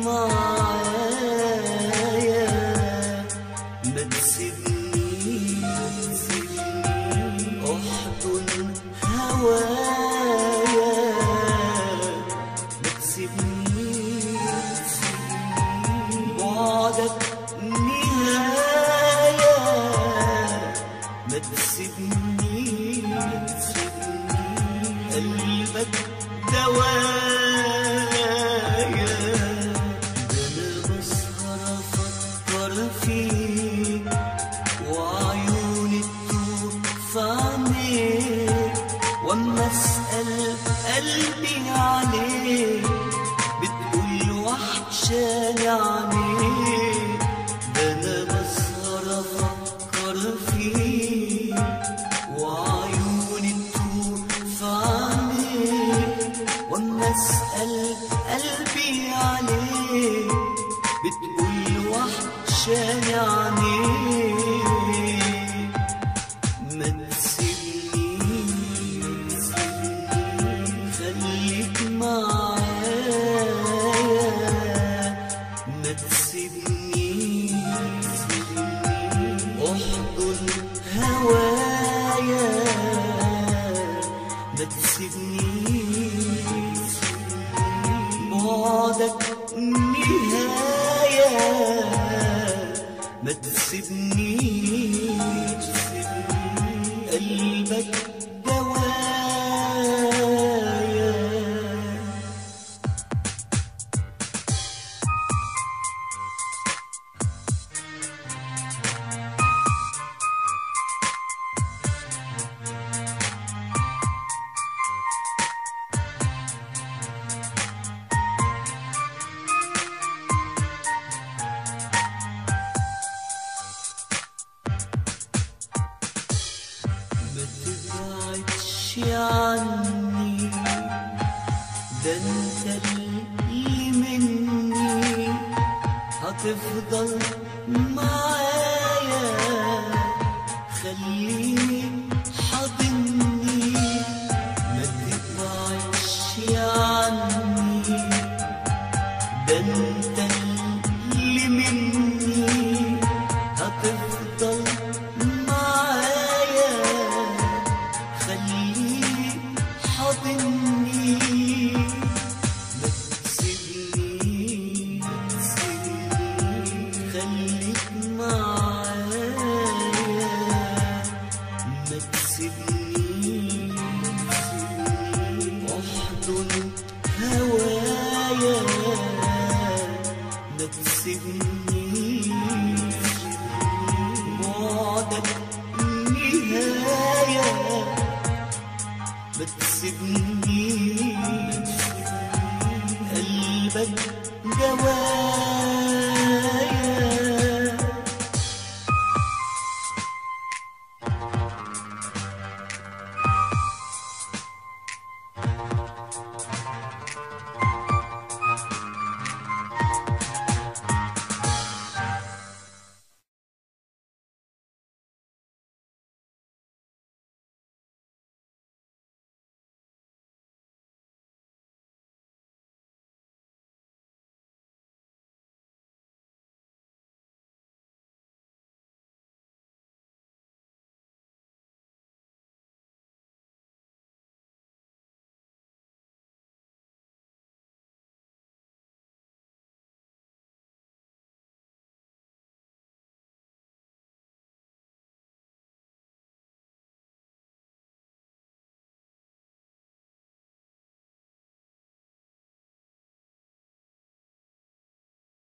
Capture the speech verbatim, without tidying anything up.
معايا ما تسيبنيش، احضن هوايا ما تسيبنيش، بعدك نهاية ما تسيبنيش، قلبك دوايا، انا بسهر افكر فيك وعيوني تدور في عينيك، واما اسال قلبي عليك بتقول وحشاني عينيك، ده انا بسهر افكر فيك وعيوني تدور في عينيك، واما اسال قلبي عليك بتقول وحشاني عينيك، ما تسيبنيش خليك معايا ما تسيبنيش، احضن هوايا ما تسيبنيش، بعدك نهاية ما تسيبنيش، قلبك دوايا. ما تبعدش عني، ده انت اللي مني هتفضل معايا، خليني حاضني، ما تبعدش عني، ده انت اللي مني هتفضل معايا، خليني حاضني، ما تسيبنيش خليك معايا ما تسيبنيش، احضن هوايا ما تسيبنيش، بعدك نهاية ما تسيبنيش، قلبك دوايا.